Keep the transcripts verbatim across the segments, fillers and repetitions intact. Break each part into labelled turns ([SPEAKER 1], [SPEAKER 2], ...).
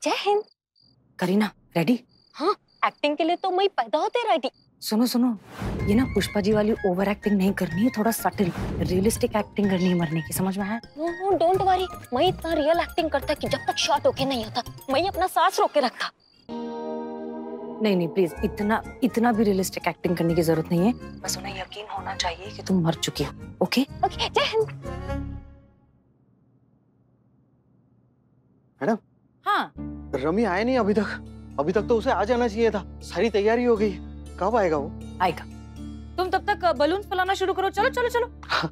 [SPEAKER 1] जय हिंद।
[SPEAKER 2] करीना रेडी?
[SPEAKER 1] हाँ, एक्टिंग के लिए तो मैं पैदा होते रेडी।
[SPEAKER 2] सुनो सुनो, ये ना पुष्पा जी वाली ओवर एक्टिंग नहीं करनी है, थोड़ा सटल रियलिस्टिक एक्टिंग करनी है मरने की, समझ में आया?
[SPEAKER 1] नो नो डोंट वरी, मैं इतना रियल एक्टिंग करता कि जब तक शॉट होके नहीं होता मैं अपना सांस रोक के रखता।
[SPEAKER 2] नहीं नहीं प्लीज, इतना इतना भी रियलिस्टिक एक्टिंग करने की जरूरत नहीं है, बस उन्हें यकीन होना चाहिए कि तुम मर चुकी हो। ओके
[SPEAKER 1] ओके, जय हिंद।
[SPEAKER 3] मैडम।
[SPEAKER 2] हाँ,
[SPEAKER 3] रमी आया नहीं अभी तक। अभी तक तो उसे आ जाना चाहिए था, सारी तैयारी हो गई। कब आएगा वो?
[SPEAKER 2] आएगा। तुम तब तक बलून फैलाना शुरू करो। चलो चलो चलो।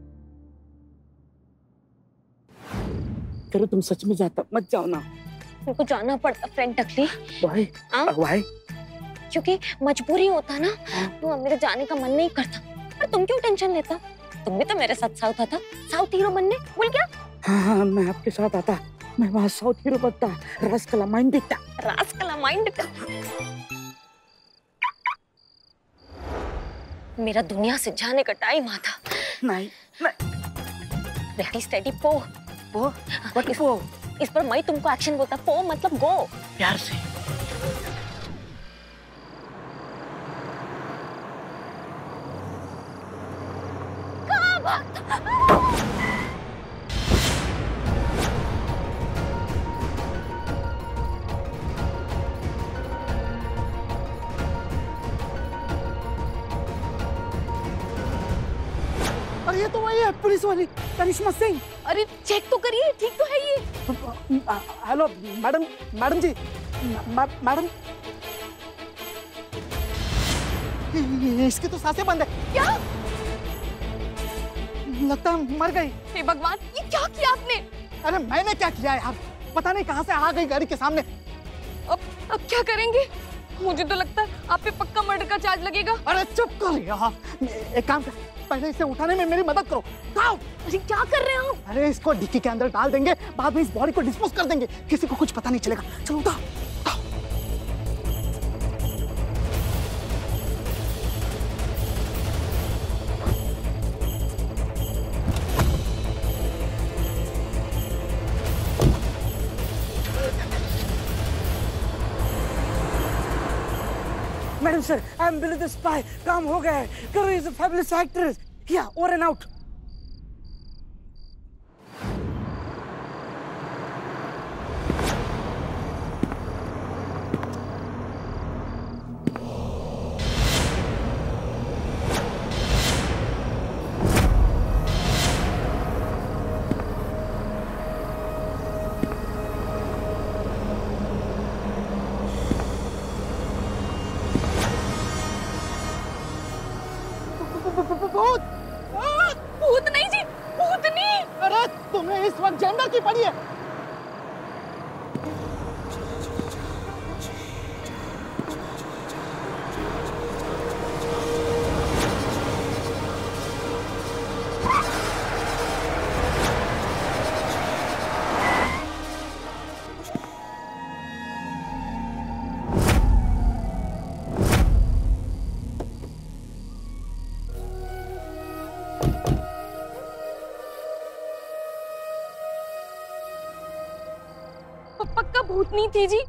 [SPEAKER 4] करो, तुम सच में जाता मत जाओ ना।
[SPEAKER 1] उनको जाना पड़ता फ्रेंड टकली।
[SPEAKER 4] वाई? वाई?
[SPEAKER 1] क्योंकि मजबूरी होता ना, तो मेरे जाने का मन नहीं करता। पर तुम क्यों टेंशन लेता? तुम भी तो मेरे साथ साउथ आता, साउथ हीरो बनने, भूल गया?
[SPEAKER 4] हाँ हाँ, मैं आपके साथ आता, मैं वहाँ साउथ हीरो बनता, रास्कला माइंड दिखता।
[SPEAKER 1] रास्कला माइंड का मेरा दुनिया से जाने का टाइम आता।
[SPEAKER 4] नहीं नहीं।
[SPEAKER 1] रेडी स्टेडी पो
[SPEAKER 4] पो व्हाट
[SPEAKER 1] इस,
[SPEAKER 4] पो?
[SPEAKER 1] इस पर मैं तुमको एक्शन बोलता, पो मतलब गो।
[SPEAKER 4] प्यार से। अरे ये तो वही है, पुलिस वाली करिश्मा सिंह।
[SPEAKER 1] अरे चेक तो करिए, ठीक तो है ये।
[SPEAKER 4] हेलो मैडम, मैडम जी, मैडम, इसकी तो सांसें बंद है।
[SPEAKER 1] क्या?
[SPEAKER 4] लगता है मर गई।
[SPEAKER 1] हे भगवान, ये क्या किया आपने?
[SPEAKER 4] अरे मैंने क्या किया यार, पता नहीं कहां से आ गई गाड़ी के सामने।
[SPEAKER 1] अब अब क्या करेंगे? मुझे तो लगता है आप पे पक्का मर्डर का चार्ज लगेगा।
[SPEAKER 4] अरे चुप कर यार, एक काम कर, पहले इसे उठाने में मेरी मदद करो। आओ।
[SPEAKER 1] अरे क्या कर रहे हो?
[SPEAKER 4] अरे इसको डिक्की के अंदर डाल देंगे, बाद में इस बॉडी को डिस्पोज कर देंगे, किसी को कुछ पता नहीं चलेगा। चलो उठाओ। Madam sir, I am Billy the spy. काम हो गया है। करो, इज अ फैबुलस एक्ट्रेस। या ओवर एंड आउट। भूत!
[SPEAKER 1] भूत नहीं जी, भूतनी।
[SPEAKER 4] अरे तुम्हें इस वक्त जेंडर की पड़ी है।
[SPEAKER 1] पक्का भूतनी थी जी।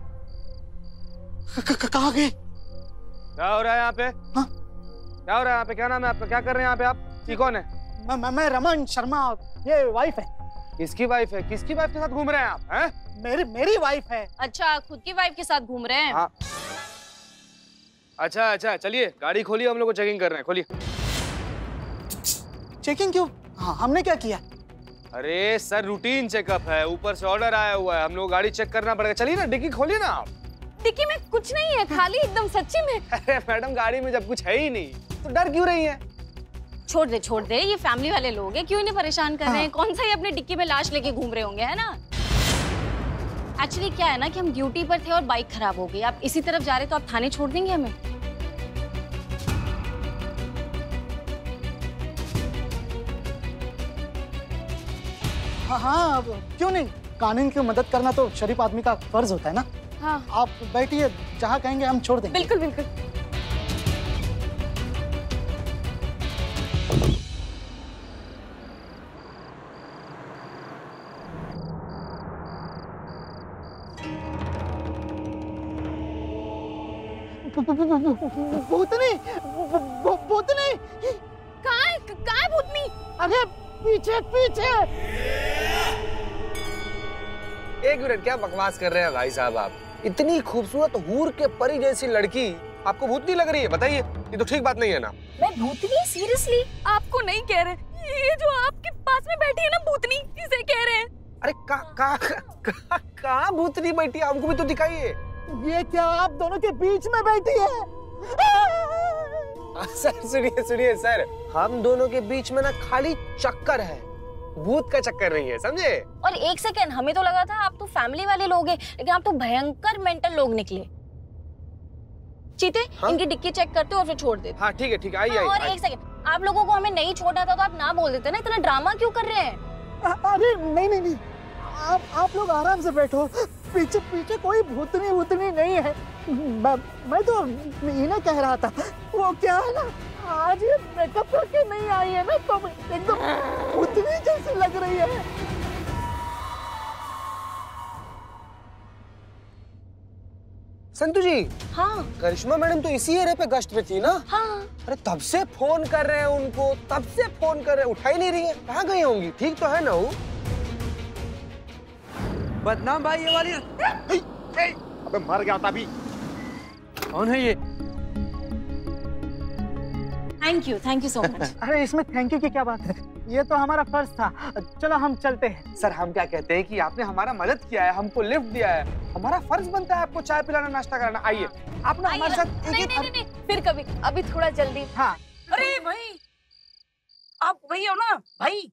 [SPEAKER 4] कहाँ गए?
[SPEAKER 3] क्या हो रहा है यहाँ पे?
[SPEAKER 4] हाँ?
[SPEAKER 3] क्या हो रहा है यहाँ पे? क्या नाम है आपका? क्या कर रहे हैं यहाँ पे आप? ये कौन है?
[SPEAKER 4] मैं मैं, मैं रमन शर्मा, ये वाइफ है।
[SPEAKER 3] किसकी वाइफ है? किसकी वाइफ के साथ घूम रहे हैं आप? हैं?
[SPEAKER 4] मेरी मेरी वाइफ है।
[SPEAKER 1] अच्छा, खुद की वाइफ के साथ घूम रहे हैं?
[SPEAKER 3] हाँ। अच्छा अच्छा, चलिए गाड़ी खोलिए, हम लोग को चेकिंग कर रहे हैं। खोलिए।
[SPEAKER 4] चेकिंग क्यों? हाँ, हमने क्या किया?
[SPEAKER 3] अरे सर, रूटीन चेकअप है, ऊपर से ऑर्डर आया हुआ है, हम लोग गाड़ी चेक करना पड़ेगा। चलिए ना, डिक्की खोलिए ना आप।
[SPEAKER 1] डिक्की में कुछ नहीं है, खाली एकदम सच्ची में।
[SPEAKER 3] अरे मैडम, गाड़ी में जब कुछ है ही नहीं तो डर क्यों रही है?
[SPEAKER 1] छोड़ दे छोड़ दे, ये फैमिली वाले लोग हैं, क्यों इन्हें परेशान कर रहे हैं? कौन सा ये अपने डिक्की में लाश लेके घूम रहे होंगे, है ना? एक्चुअली क्या है ना कि हम ड्यूटी पर थे और बाइक खराब हो गई। आप इसी तरफ जा रहे तो आप थाने छोड़ देंगे हमें?
[SPEAKER 4] हाँ हाँ, क्यों नहीं, कानून की मदद करना तो शरीफ आदमी का फर्ज होता है ना।
[SPEAKER 1] हाँ।
[SPEAKER 4] आप बैठिए, जहाँ कहेंगे हम छोड़ देंगे।
[SPEAKER 1] बिल्कुल बिल्कुल।
[SPEAKER 4] भूतनी, भूतनी
[SPEAKER 1] कहाँ है कहाँ है भूतनी?
[SPEAKER 4] अरे पीछे पीछे।
[SPEAKER 3] एक मिनट, क्या बकवास कर रहे हैं भाई साहब आप? इतनी खूबसूरत हूर के परी जैसी लड़की आपको भूतनी लग रही है? बताइए, ये तो ठीक बात नहीं है ना।
[SPEAKER 1] मैं भूतनी? सीरियसली आपको नहीं कह रहे, ये जो आपके पास में बैठी है ना भूतनी, इसे कह रहे हैं।
[SPEAKER 3] अरे का का का कहाँ भूतनी बैठी है? हमको भी तो दिखाइए।
[SPEAKER 4] ये क्या आप दोनों के बीच में बैठी है?
[SPEAKER 3] सर सुनिए सुनिए सर, हम दोनों के बीच में ना खाली चक्कर है, भूत का चक्कर नहीं है, समझे?
[SPEAKER 1] और एक सेकंड, हमें तो लगा था आप तो फैमिली वाले लोग हैं, लेकिन आप तो भयंकर मेंटल लोग निकले। चीते,
[SPEAKER 3] हाँ?
[SPEAKER 1] इनकी डिक्की चेक करते हो और फिर छोड़ देते।
[SPEAKER 3] हाँ ठीक है ठीक है, आइए
[SPEAKER 1] हाँ, और
[SPEAKER 3] आइए।
[SPEAKER 1] एक सेकंड, आप लोगों को हमें नहीं छोड़ना था तो आप ना बोल देते ना, इतना ड्रामा क्यों कर रहे हैं?
[SPEAKER 4] अरे नहीं नहीं नहीं, आप आप लोग आराम से बैठो, पीछे पीछे कोई भूतनी भूतनी नहीं है। मैं, मैं तो इन्हें कह रहा था, वो क्या है ना, आज ये मेकअप करके नहीं आई है ना, तो एकदम भूतनी जैसी लग रही है।
[SPEAKER 3] संतु जी,
[SPEAKER 1] हाँ
[SPEAKER 3] करिश्मा मैडम तो इसी एरिया पे गश्त में थी ना?
[SPEAKER 1] हाँ।
[SPEAKER 3] अरे तब से फोन कर रहे हैं उनको, तब से फोन कर रहे हैं, उठा ही नहीं रही है। कहाँ गई होंगी? ठीक तो है ना वो?
[SPEAKER 5] बदनाम भाई ये वाली।
[SPEAKER 4] अबे मर गया था अभी।
[SPEAKER 5] कौन है ये?
[SPEAKER 1] Thank you thank you so much.
[SPEAKER 4] अरे इसमें थैंक यू की क्या बात है, ये तो हमारा फर्ज था। चलो हम चलते हैं।
[SPEAKER 3] सर हम क्या कहते हैं कि आपने हमारा मदद किया है, हमको लिफ्ट दिया है, हमारा फर्ज बनता है आपको चाय पिलाना, नाश्ता कराना। आइए आप ना हमारे साथ एक
[SPEAKER 1] नहीं,
[SPEAKER 3] एक
[SPEAKER 1] नहीं, नहीं, नहीं, फिर कभी, अभी थोड़ा जल्दी।
[SPEAKER 4] हाँ
[SPEAKER 5] अरे भाई, आप वही हो ना भाई?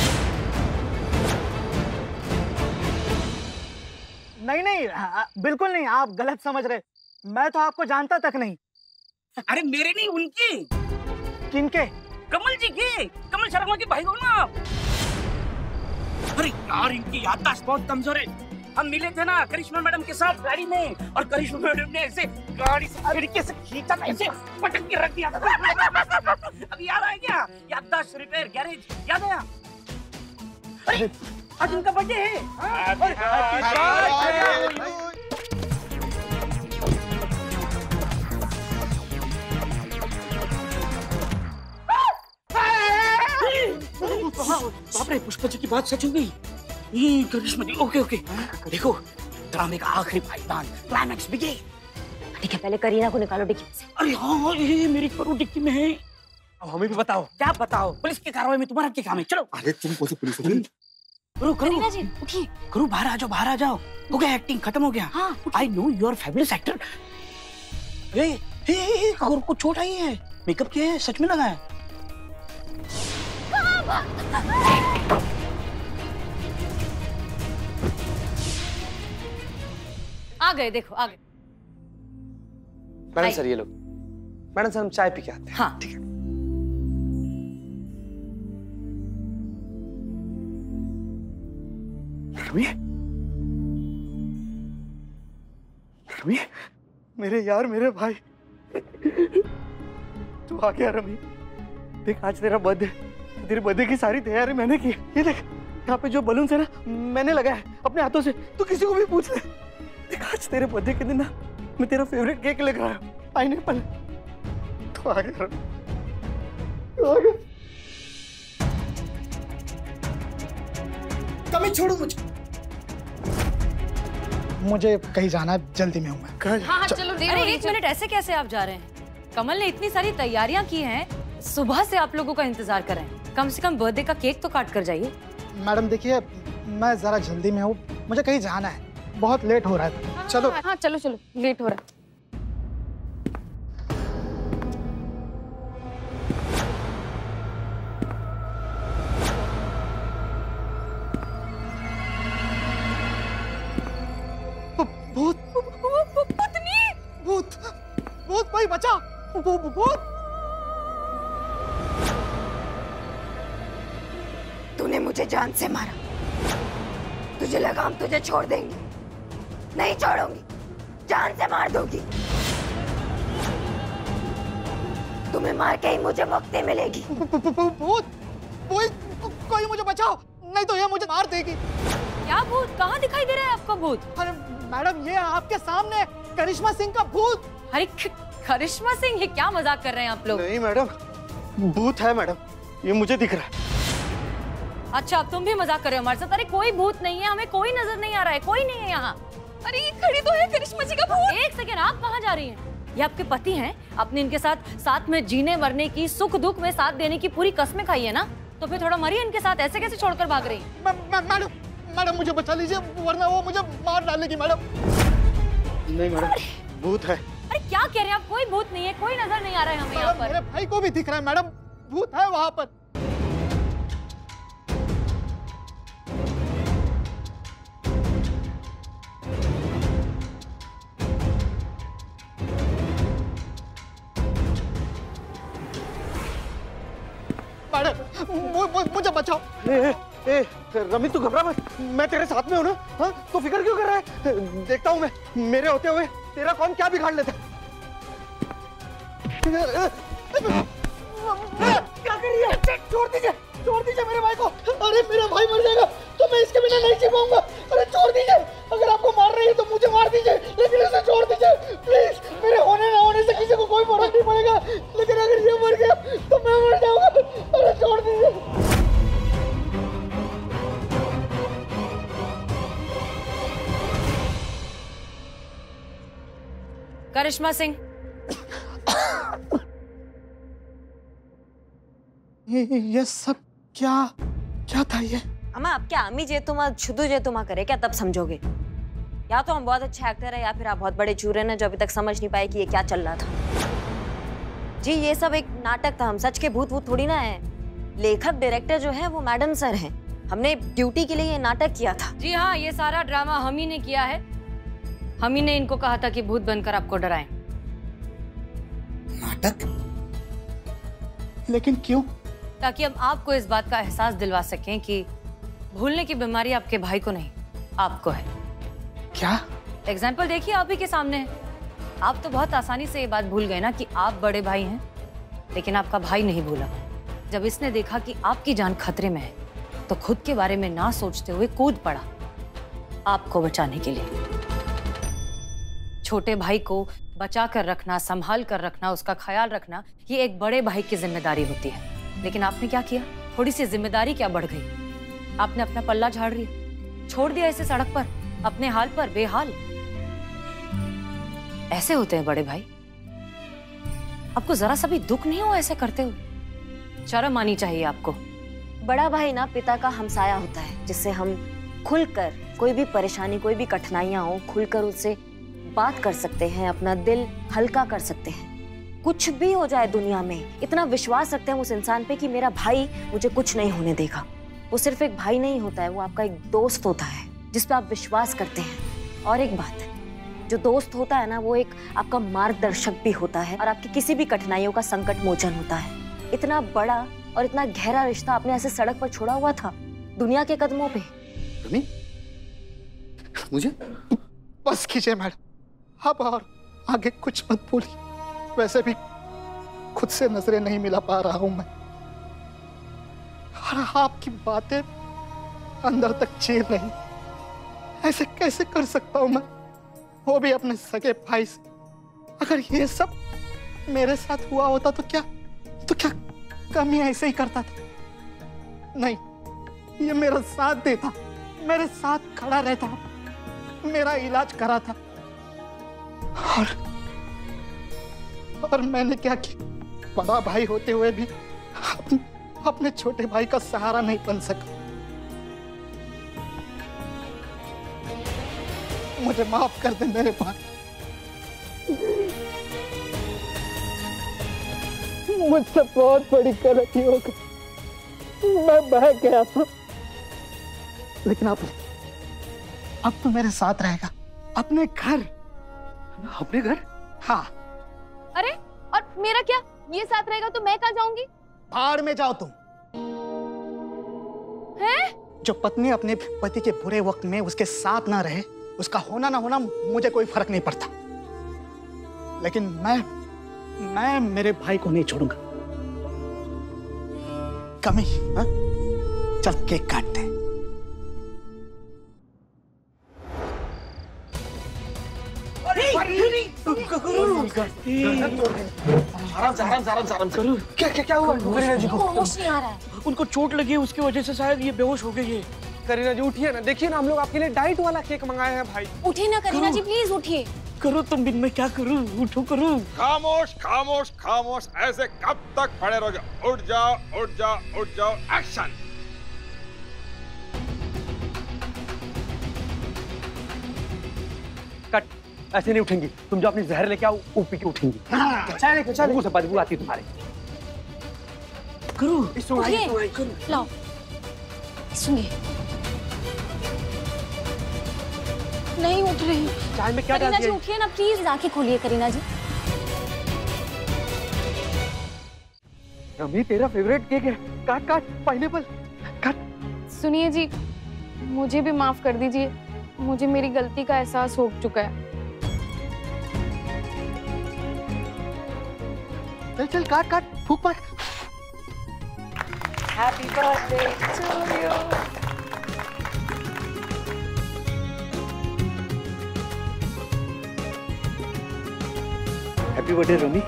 [SPEAKER 4] नहीं नहीं, आ, बिल्कुल नहीं, आप गलत समझ रहे, मैं तो आपको जानता तक नहीं।
[SPEAKER 5] अरे मेरे नहीं, उनके।
[SPEAKER 4] किनके?
[SPEAKER 5] कमल जी के, कमल शर्मा के भाई हो ना आप? अरे यार, इनकी याददाश्त बहुत कमजोर है। हम मिले थे ना करिश्मा मैडम के साथ गाड़ी में, और करिश्मा मैडम ने ऐसे गाड़ी से तरीके से खींचा, ऐसे पटक के रख दिया था। अभी याद आया क्या? याददाश्त रिपेयर गैरेज याद आया? अरे आज उनका बर्थडे है। बाप रे, पुष्पा जी की बात सच हो गई। ये करिश्मा जी, ओके ओके। देखो, ड्रामे का आखिरी पायदान, क्लाइमैक्स बिगे।
[SPEAKER 1] ठीक है, पहले करीना को निकालो डिक्की से।
[SPEAKER 5] अरे हाँ, ये मेरी करो डिक्की में है। अब हमें भी बताओ। क्या बताओ? पुलिस की कार्रवाई में तुम्हारा क्या काम है? चलो।
[SPEAKER 3] अरे तुम कौन सी पुलिस हो?
[SPEAKER 5] करो करो।
[SPEAKER 1] करीना जी उठिए।
[SPEAKER 5] करो, बाहर आ जाओ, बाहर आ जाओ। हो गया, एक्टिंग खत्म हो गया।
[SPEAKER 1] हाँ
[SPEAKER 5] I know you are fabulous actor. Hey hey hey, और को चोट आई है? मेकअप किया है? सच में लगा है?
[SPEAKER 2] आ गए, देखो आ गए।
[SPEAKER 3] मैडम सर ये लो। मैडम सर हम चाय पी के आते हैं।
[SPEAKER 2] हाँ
[SPEAKER 3] ठीक है।
[SPEAKER 4] रवि, रवि, मेरे यार, मेरे भाई, तू आ गया रवि। देख आज तेरा बर्थडे, तेरे बर्थडे की सारी तैयारी मैंने की। ये देख, यहाँ पे जो बलून है ना, मैंने लगाया है अपने हाथों से। तू किसी को भी पूछ ले। देख आज तेरे बर्थडे के दिन ना, मैं तेरा फेवरेट केक लेकर आया, पाइनएप्पल। तो आ गया रवि, आ गया। कमी छोड़ो मुझे, मुझे कहीं जाना है, जल्दी में हूँ मैं।
[SPEAKER 1] हाँ हाँ चलो।
[SPEAKER 2] अरे एक मिनट, ऐसे कैसे आप जा रहे हैं? कमल ने इतनी सारी तैयारियां की हैं, सुबह से आप लोगों का इंतजार कर रहे हैं। कम से कम बर्थडे का केक तो काट कर जाइए।
[SPEAKER 4] मैडम देखिए, मैं जरा जल्दी में हूँ, मुझे कहीं जाना है, बहुत लेट हो रहा है।
[SPEAKER 1] हाँ,
[SPEAKER 4] चलो।
[SPEAKER 1] हाँ चलो चलो, लेट हो रहा है।
[SPEAKER 4] भूत,
[SPEAKER 1] पत्नी,
[SPEAKER 4] भूत, भूत भाई बचा, भूत।
[SPEAKER 1] तूने मुझे जान से मारा, तुझे लगा हम तुझे छोड़ देंगे? नहीं छोड़ूंगी, जान से मार दूंगी। तुम्हें मार के ही मुझे मुक्ति मिलेगी।
[SPEAKER 4] भूत, कोई कोई मुझे बचाओ, नहीं तो ये मुझे मार देगी।
[SPEAKER 2] क्या भूत? कहाँ दिखाई दे रहा है आपका भूत?
[SPEAKER 4] अरे मैडम, ये आपके सामने करिश्मा सिंह का भूत।
[SPEAKER 2] अरे करिश्मा सिंह, ये क्या मजाक कर रहे हैं आप लोग?
[SPEAKER 4] नहीं मैडम, भूत है मैडम, ये मुझे दिख रहा है।
[SPEAKER 2] अच्छा, अब तुम भी मजाक कर रहे हो हमारे साथ? अरे कोई भूत नहीं है, हमें कोई नजर नहीं आ रहा है, कोई नहीं है यहाँ।
[SPEAKER 1] अरे ये खड़ी तो है करिश्मा जी का भूत।
[SPEAKER 2] एक सेकेंड, आप कहाँ जा रही हैं? ये आपके पति हैं, आपने इनके साथ साथ में जीने मरने की, सुख दुख में साथ देने की पूरी कस्में खाई है ना, तो फिर थोड़ा मरिए इनके साथ, ऐसे कैसे छोड़कर भाग रही हैं?
[SPEAKER 4] मैडम, मैडम मुझे बचा लीजिए, वरना वो मुझे मार डालेगी मैडम। नहीं मैडम, भूत है।
[SPEAKER 2] अरे क्या कह रहे हैं आप? कोई भूत नहीं है, कोई नजर नहीं आ रहा है हमें यहाँ पर।
[SPEAKER 4] मेरे भाई को भी दिख रहा है मैडम, भूत है वहाँ पर। मैडम मुझे बचाओ। ए, ए, रमी तू घबरा मत, मैं तेरे साथ में हूँ ना। हाँ, तो फिक्र क्यों कर रहा है? देखता हूँ मैं, मेरे होते हुए तेरा कौन क्या बिगाड़ लेता है। क्या कर रही है? छोड़ दीजिए, छोड़ दीजिए मेरे भाई को। अरे मेरा भाई मर जाएगा तो मैं इसके बिना नहीं जी पाऊंगा। अरे छोड़ दीजिए, अगर आपको मार रही है तो मुझे मार दीजिए, लेकिन इसे छोड़ दीजिए प्लीज। मेरे होने ना होने से किसी को कोई फर्क नहीं पड़ेगा, लेकिन अगर ये मर गया तो मैं मर जाऊंगा। अरे छोड़ दीजिए।
[SPEAKER 2] करिश्मा सिंह,
[SPEAKER 4] ये ये सब क्या क्या था ये?
[SPEAKER 6] अम्मा, आपके आमी जे तुम शुद्ध जे तुम करे क्या तब समझोगे? या तो हम बहुत अच्छे एक्टर है या फिर आप बहुत बड़े चूरन हैं जो अभी तक समझ नहीं पाए कि ये क्या चल रहा था। जी ये सब एक नाटक था, हम सच के भूत वूत थोड़ी ना है। लेखक डायरेक्टर जो है वो मैडम सर हैं, हमने ड्यूटी के लिए ये नाटक किया था।
[SPEAKER 2] जी हाँ, ये सारा ड्रामा हम ही ने किया है। हम ही ने इनको कहा था कि भूत बनकर आपको डराएं।
[SPEAKER 4] नाटक? लेकिन क्यों?
[SPEAKER 2] ताकि हम आपको इस बात का एहसास दिलवा सकें कि भूलने की बीमारी आपके भाई को नहीं, आपको है।
[SPEAKER 4] क्या?
[SPEAKER 2] एग्जाम्पल देखिए आप ही के सामने है। आप तो बहुत आसानी से ये बात भूल गए ना कि आप बड़े भाई हैं, लेकिन आपका भाई नहीं भूला। जब इसने देखा कि आपकी जान खतरे में है तो खुद के बारे में ना सोचते हुए कूद पड़ा आपको बचाने के लिए। छोटे भाई को बचा कर रखना, संभाल कर रखना, उसका ख्याल रखना, ये एक बड़े भाई की जिम्मेदारी होती है। लेकिन आपने क्या किया? थोड़ी सी जिम्मेदारी क्या बढ़ गई? आपने अपना पल्ला झाड़ लिया, छोड़ दिया इसे सड़क पर, अपने हाल पर बेहाल। ऐसे होते हैं बड़े भाई। आपको जरा सा भी दुख नहीं हुआ ऐसे करते हुए? शर्म आनी चाहिए आपको।
[SPEAKER 6] बड़ा भाई ना पिता का हमसाया होता है, जिससे हम खुलकर कोई भी परेशानी, कोई भी कठिनाइयां हो, खुलकर उससे बात कर सकते हैं, अपना दिल हल्का कर सकते हैं। कुछ भी हो जाए दुनिया में, इतना विश्वास रखते हैं उस इंसान पे कि मेरा भाई मुझे कुछ नहीं होने देगा। वो सिर्फ एक भाई नहीं होता है, वो आपका एक दोस्त होता है जिस पे आप विश्वास करते हैं। और एक बात है, जो दोस्त होता है ना, वो एक आपका मार्गदर्शक भी होता है और आपकी किसी भी कठिनाइयों का संकट मोचन होता है। इतना बड़ा और इतना गहरा रिश्ता आपने ऐसे सड़क पर छोड़ा हुआ था, दुनिया के कदमों पे।
[SPEAKER 4] रमी, मुझे बस कीजिए मैडम, अब और आगे कुछ मत बोलिए। वैसे भी खुद से नजरें नहीं मिला पा रहा हूं मैं, और आपकी बातें अंदर तक चीर रही। ऐसे कैसे कर सकता हूं मैं, वो भी अपने सगे भाई से? अगर ये सब मेरे साथ हुआ होता तो क्या तो क्या कमी ऐसे ही करता था? नहीं, ये मेरा साथ देता, मेरे साथ खड़ा रहता, मेरा इलाज करा था। और और मैंने क्या किया? बड़ा भाई होते हुए भी अपने, अपने छोटे भाई का सहारा नहीं बन सका। मुझे माफ कर दे मेरे भाई, मुझसे बहुत बड़ी गलती हो गई, मैं बह गया था। लेकिन अब अब तो मेरे साथ रहेगा, अपने घर। अपने घर? हाँ।
[SPEAKER 1] अरे और मेरा क्या? ये साथ रहेगा तो मैं कहाँ जाऊंगी?
[SPEAKER 4] भाड़ में जाओ तुम।
[SPEAKER 1] हैं?
[SPEAKER 4] जो पत्नी अपने पति के बुरे वक्त में उसके साथ ना रहे, उसका होना ना होना मुझे कोई फर्क नहीं पड़ता, लेकिन मैं मैं मेरे भाई को नहीं छोड़ूंगा। कमी, हाँ? चल केक काटते हैं।
[SPEAKER 5] का।
[SPEAKER 3] आराम से आराम से आराम से आराम से। क्या क्या क्या हुआ करीना जी को?
[SPEAKER 1] होश नहीं आ रहा है।
[SPEAKER 5] उनको चोट लगी है, उसकी वजह से शायद ये बेहोश हो गई है।
[SPEAKER 3] करीना जी उठिए ना, देखिए ना हम लोग आपके लिए डाइट वाला केक मंगाए हैं भाई।
[SPEAKER 1] उठिए ना करीना जी, प्लीज उठिए।
[SPEAKER 5] करो तुम बिन में क्या करूं, उठो करो।
[SPEAKER 7] खामोश खामोश खामोश, ऐसे कब तक खड़े रहोगे? उठ जाओ उठ जाओ उठ जाओ, एक्शन।
[SPEAKER 4] कट, ऐसे नहीं उठेंगी। तुम जो अपनी जहर लेके आओ वो पी के उठेंगी।
[SPEAKER 3] चले चले
[SPEAKER 4] मुंह से बदबू आती है तुम्हारे।
[SPEAKER 5] करो
[SPEAKER 1] उठिए, लाओ सुनिए। नहीं उठ रही।
[SPEAKER 4] चाय में क्या डाल
[SPEAKER 1] करीना जी
[SPEAKER 4] दिया?
[SPEAKER 1] उठिए ना प्लीज, आंखें खोलिए करीना जी।
[SPEAKER 4] रमी तेरा फेवरेट केक है, काट काट पाइनएप्पल काट।
[SPEAKER 8] सुनिए जी, मुझे भी माफ कर दीजिए, मुझे मेरी गलती का एहसास हो चुका है।
[SPEAKER 4] चल चल काट काट, फूक मार।
[SPEAKER 8] Happy birthday to you.
[SPEAKER 4] Happy birthday Rami.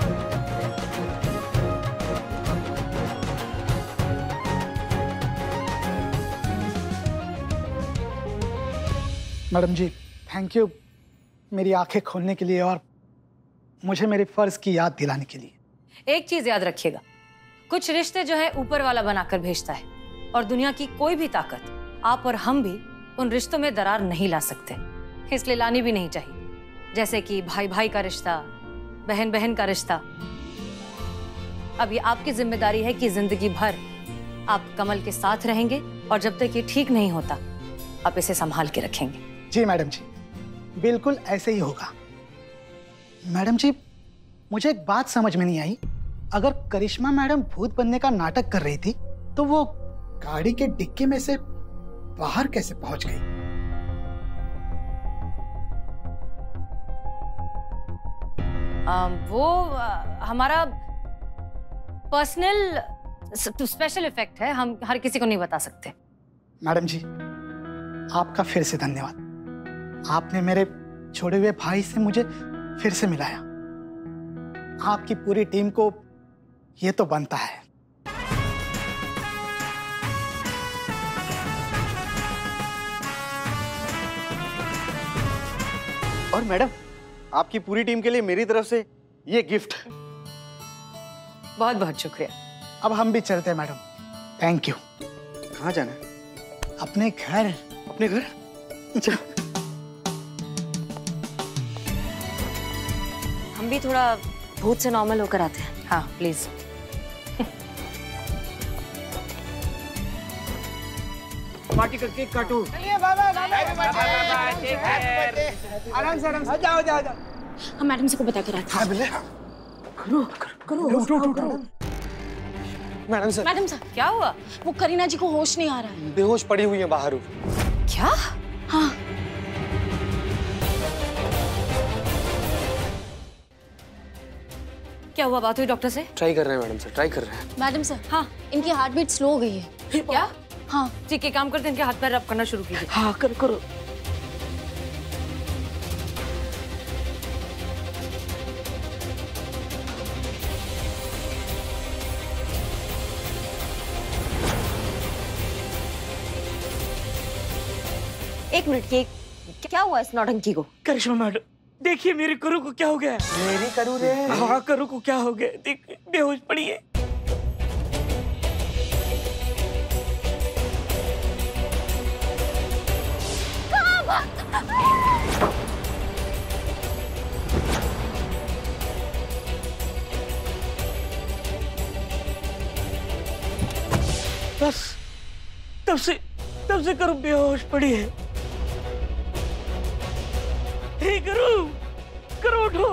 [SPEAKER 9] Madam जी थैंक यू मेरी आंखें खोलने के लिए और मुझे मेरे फर्ज की याद दिलाने के लिए।
[SPEAKER 2] एक चीज याद रखिएगा, कुछ रिश्ते जो है ऊपर वाला बनाकर भेजता है, और दुनिया की कोई भी ताकत, आप और हम भी उन रिश्तों में दरार नहीं ला सकते, इसलिए लानी भी नहीं चाहिए। जैसे कि भाई भाई का रिश्ता, बहन बहन का रिश्ता। अब ये आपकी जिम्मेदारी है कि जिंदगी भर आप कमल के साथ रहेंगे, और जब तक ये ठीक नहीं होता आप इसे संभाल के रखेंगे।
[SPEAKER 9] जी मैडम जी, बिल्कुल ऐसे ही होगा। मैडम जी मुझे एक बात समझ में नहीं आई, अगर करिश्मा मैडम भूत बनने का नाटक कर रही थी तो वो गाड़ी के डिक्की में से बाहर कैसे पहुंच गई?
[SPEAKER 2] आ, वो आ, हमारा पर्सनल स्पेशल इफेक्ट है, हम हर किसी को नहीं बता सकते।
[SPEAKER 9] मैडम जी आपका फिर से धन्यवाद, आपने मेरे छोड़े हुए भाई से मुझे फिर से मिलाया। आपकी पूरी टीम को ये तो बनता है।
[SPEAKER 4] और मैडम आपकी पूरी टीम के लिए मेरी तरफ से ये गिफ्ट।
[SPEAKER 2] बहुत बहुत शुक्रिया।
[SPEAKER 9] अब हम भी चलते हैं मैडम, थैंक यू।
[SPEAKER 4] कहाँ जाना है?
[SPEAKER 9] अपने घर।
[SPEAKER 4] अपने घर? अच्छा।
[SPEAKER 6] हम भी थोड़ा भूत से नॉर्मल होकर आते हैं।
[SPEAKER 2] हाँ प्लीज।
[SPEAKER 5] पार्टी का केक काटो।
[SPEAKER 3] आराम से आराम से जाओ जाओ जाओ।
[SPEAKER 1] हम मैडम से को बता कर आते हैं।
[SPEAKER 3] करो करो उठो उठो उठो। मैडम सर,
[SPEAKER 1] मैडम सर
[SPEAKER 2] क्या हुआ?
[SPEAKER 1] वो करीना जी को होश नहीं आ रहा है।
[SPEAKER 3] बेहोश पड़ी हुई है बाहर।
[SPEAKER 2] क्या?
[SPEAKER 1] हाँ
[SPEAKER 2] क्या हुआ? बात हुई डॉक्टर से?
[SPEAKER 3] ट्राई कर रहे हैं मैडम सर, ट्राई कर रहे हैं।
[SPEAKER 1] मैडम सर,
[SPEAKER 2] हाँ
[SPEAKER 1] इनकी हार्ट बीट स्लो हो गई है।
[SPEAKER 2] क्या?
[SPEAKER 1] हाँ
[SPEAKER 2] ठीक है, काम करते हैं, इनके हाथ पैर रब करना शुरू कीजिए।
[SPEAKER 5] हाँ करो करो।
[SPEAKER 6] एक मिनट, ये क्या हुआ इस नौटंकी को?
[SPEAKER 5] करिश्मा मैडम देखिए मेरे करू को क्या हो गया।
[SPEAKER 3] मेरी करू रे।
[SPEAKER 5] हाँ करू को क्या हो गया, देख बेहोश पड़ी है। बस तब से तब से करू बेहोश पड़ी है। हे करू, करू उठो।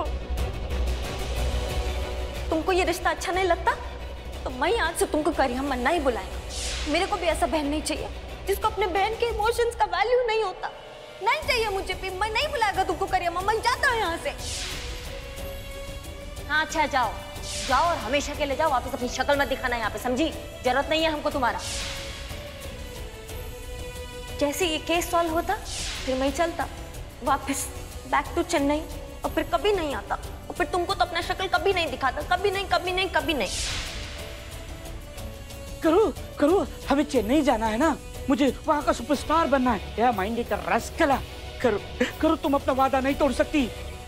[SPEAKER 6] तुमको ये रिश्ता अच्छा नहीं लगता तो मैं आज से तुमको करिया मन्ना ही बुलाएगा। मेरे को भी ऐसा बहन नहीं चाहिए जिसको अपने बहन के इमोशंस का वैल्यू नहीं होता। नहीं चाहिए मुझे भी, मैं नहीं बुलाएगा तुमको करिया। मम्मा जाता हूँ यहाँ से। हाँ अच्छा जाओ जाओ और हमेशा के लिए जाओ, वापस अपनी शक्ल मत दिखाना यहाँ पे, समझी? जरूरत नहीं है हमको तुम्हारा। जैसे ये केस सॉल्व होता फिर मैं चलता वापस बैक टू चेन्नई और फिर कभी नहीं आता। फिर तुमको तो अपना शक्ल कभी नहीं दिखाता, कभी नहीं कभी नहीं कभी नहीं।
[SPEAKER 5] करो करो, हमें चेन्नई जाना है ना, मुझे वहाँ का सुपरस्टार बनना है। या माइंड इट रस्कला, करो करो, तुम अपना वादा नहीं तोड़ सकती।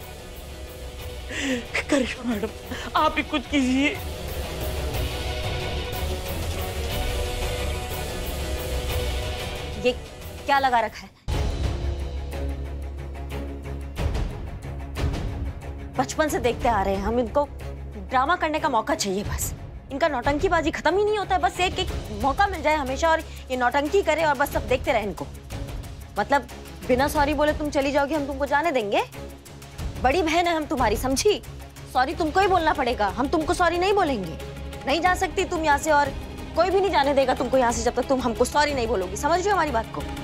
[SPEAKER 5] करिश्मा मैडम, आप ही कुछ कीजिए।
[SPEAKER 6] ये क्या लगा रखा है? बचपन से देखते आ रहे हैं हम, इनको ड्रामा करने का मौका चाहिए बस। इनका नौटंकीबाजी खत्म ही नहीं होता है, बस एक एक मौका मिल जाए हमेशा और ये नौटंकी करे और बस सब देखते रहे इनको। मतलब बिना सॉरी बोले तुम चली जाओगी, हम तुमको जाने देंगे? बड़ी बहन है हम तुम्हारी, समझी? सॉरी तुमको ही बोलना पड़ेगा, हम तुमको सॉरी नहीं बोलेंगे। नहीं जा सकती तुम यहाँ से और कोई भी नहीं जाने देगा तुमको यहाँ से जब तक तुम हमको सॉरी नहीं बोलोगी। समझ रहे हो हमारी बात को?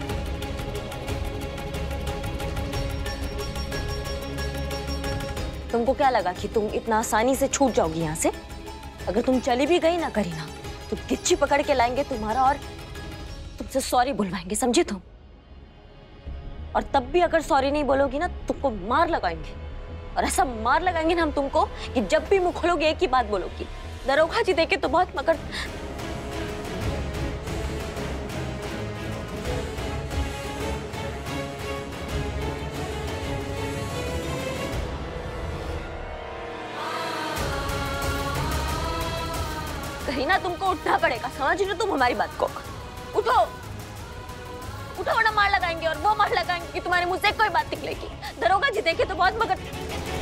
[SPEAKER 6] तुमको क्या लगा कि तुम इतना आसानी से छूट जाओगी यहाँ से? अगर तुम चली भी गई ना करीना, तो गिच्ची पकड़ के लाएंगे तुम्हारा और तुमसे सॉरी बुलवाएंगे, समझी तुम? और तब भी अगर सॉरी नहीं बोलोगी ना, तुमको मार लगाएंगे। और ऐसा मार लगाएंगे ना हम तुमको कि जब भी मुंह खोलोगे एक ही बात बोलोगी। दरोगा जी देखे तो बहुत मगर कहीं ना तुमको उठना पड़ेगा, समझ रहे हो तुम हमारी बात को? उठो उठो, वरना मार लगाएंगे और वो मार लगाएंगे कि तुम्हारे मुंह से कोई बात निकलेगी। दरोगा जी देखे तो बहुत मगर